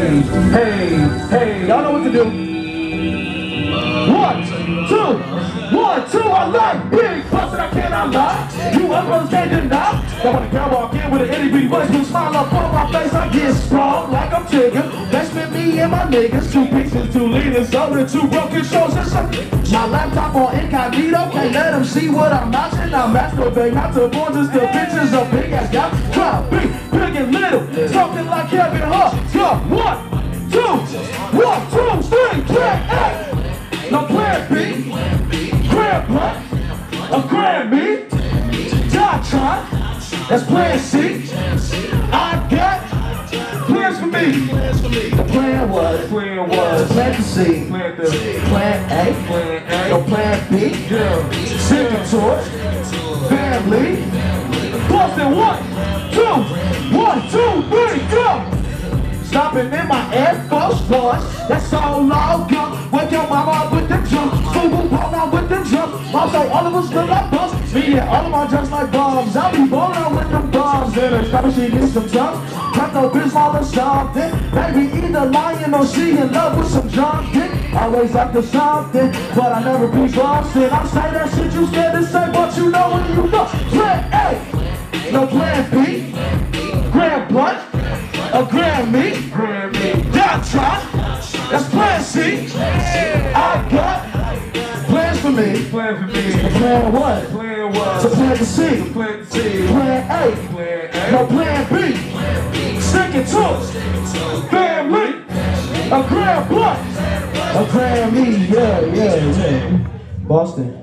hey, y'all know what to do. 1, 2, I like big bustin', I cannot lie. You others can't deny. Now when the girl walk in with an itty bitty voice, with a smile up on my face, I get strong like I'm Tigger. That's been me and my niggas, 2 pieces, 2 leaders, over 2 broken shows and something. My laptop on incognito, can't let them see what I'm watching. I'm masturbate, not to born, just the bitches of big ass guys. Try big, big and little, something like Kevin Hart. Go 1, 2, 1, 2, 3, plan A. No plan B, grand blunt, a grand me, John, that's plan C. I got plans for me. The plan was plant the seed, plan A, no plan B, second torch, family, Boston 1, 2, 3, go! Stopping in my Air Force One, that's all I'll go. Wake your mama up with them jumps, boom, ball out with them jumps. Mom say all of us look like bumps, me and all of my just like bombs. I'll be blowing out with them bombs, and her stop she needs some jumps. Cut no bitch all or something, baby either lying or she in love with some junk dick. Always after something, but I never be busted. I say that shit you scared to say, but you know what you know. Plan A, no plan B, grand blunt, a grand me, down try, that's plan C. I got plans for me. Plan what? So plan to C. Plan A, no plan B. Second torch, family, a grand blunt, a grand me, yeah. Boston.